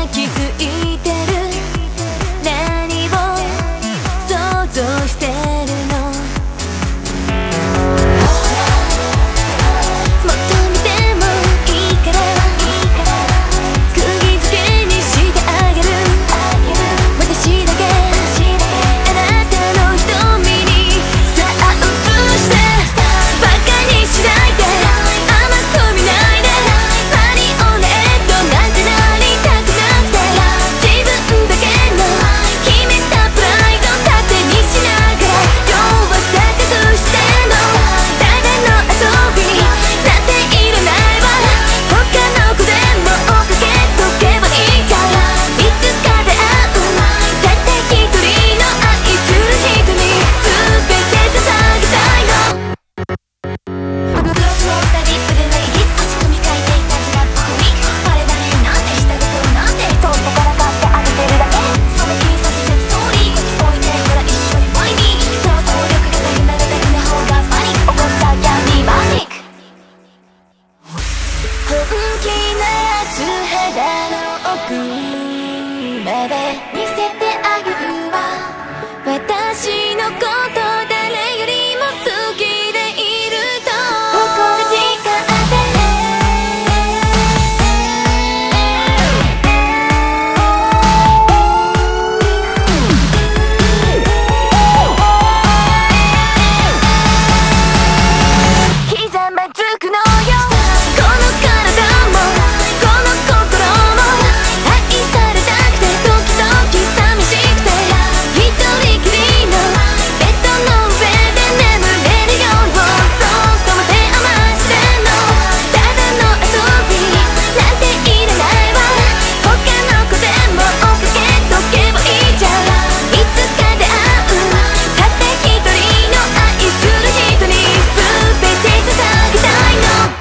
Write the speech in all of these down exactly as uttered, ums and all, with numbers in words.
気づいてる。何を想像してるの。もっと見てもいいから釘付けにしてあげる。私だけあなたの瞳にさあ映してバカにしないで甘く見ないで。マリオネットなんてなりたくなくて自分だけの決めたプライド盾にしながら弱さ隠してんの。ただの遊びなんていらないわ。他の子でも追っかけとけばいいから。いつか出会うたった一人の愛する人に全て捧げたいの。グロスをしたリップでないリス足組み替えていたずらっぽくにバレバレなんてしたことなんてそんなからかってあげてるだけ。その気にさせちゃうストーリーこっち置いてほら一緒にワイニー。想像力がなくなるだけな方がファニー。起こったキャンディーマジック。本気な素肌の奥まで見せてあげるわ。私のこと誰よりも好きでいると誇る時間でひざまずくのよ。この体もこの心も愛されたくて時々寂しくて一人きりのベッドの上で眠れるようそっと持て余してんの。ただの遊びなんていらないわ。他の子でも追っかけとけばいいじゃん。いつか出会うたった一人の愛する人に全て捧げたいの。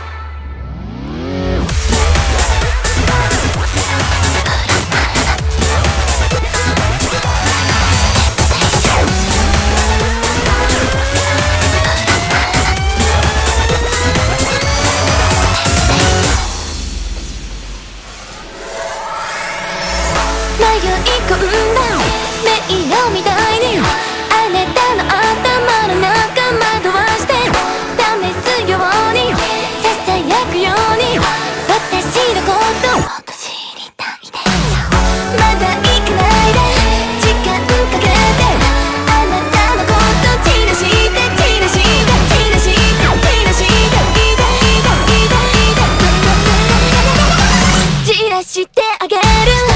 迷い込んだ迷路みたいにあなたの頭の中惑わして試すようにささやくように私のこともっと知りたいで。まだ行かないで時間かけてあなたのこと散らして散らして散らして散らしていていていていて散らしてあげる。